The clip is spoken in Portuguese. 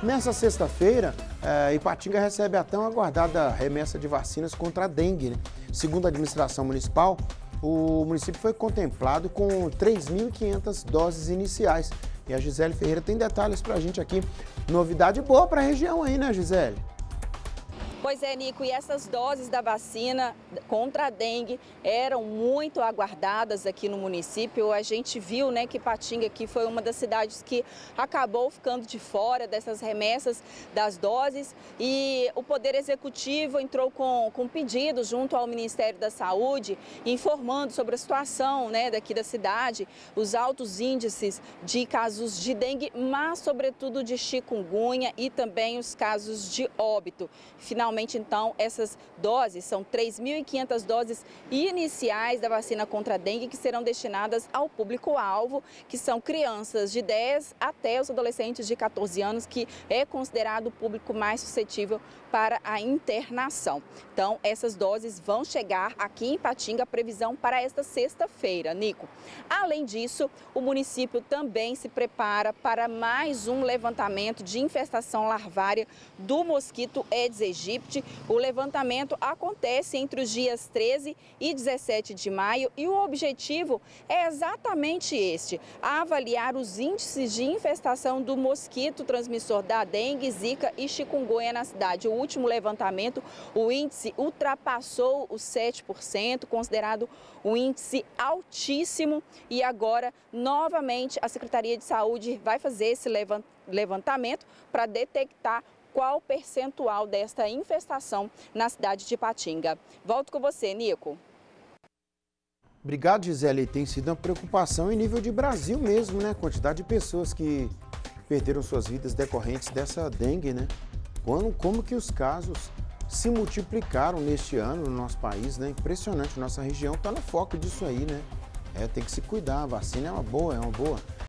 Nessa sexta-feira, Ipatinga recebe a tão aguardada remessa de vacinas contra a dengue, né? Segundo a administração municipal, o município foi contemplado com 3.500 doses iniciais. E a Gisele Ferreira tem detalhes para a gente aqui. Novidade boa para a região aí, né, Gisele? Pois é, Nico, e essas doses da vacina contra a dengue eram muito aguardadas aqui no município. A gente viu, né, que Ipatinga aqui foi uma das cidades que acabou ficando de fora dessas remessas das doses, e o Poder Executivo entrou com pedido junto ao Ministério da Saúde, informando sobre a situação, né, daqui da cidade, os altos índices de casos de dengue, mas sobretudo de chikungunya e também os casos de óbito. Finalmente, então, essas doses são 3.500 doses iniciais da vacina contra a dengue que serão destinadas ao público-alvo, que são crianças de 10 até os adolescentes de 14 anos, que é considerado o público mais suscetível para a internação. Então, essas doses vão chegar aqui em Ipatinga, a previsão para esta sexta-feira, Nico. Além disso, o município também se prepara para mais um levantamento de infestação larvária do mosquito Aedes aegypti. O levantamento acontece entre os dias 13 e 17 de maio e o objetivo é exatamente este: avaliar os índices de infestação do mosquito transmissor da dengue, zika e chikungunya na cidade. O último levantamento, o índice ultrapassou os 7%, considerado um índice altíssimo, e agora, novamente, a Secretaria de Saúde vai fazer esse levantamento para detectar qual o percentual desta infestação na cidade de Ipatinga. Volto com você, Nico. Obrigado, Gisele. Tem sido uma preocupação em nível de Brasil mesmo, né? A quantidade de pessoas que perderam suas vidas decorrentes dessa dengue, né? Como que os casos se multiplicaram neste ano no nosso país, né? Impressionante, nossa região está no foco disso aí, né? Tem que se cuidar, a vacina é uma boa,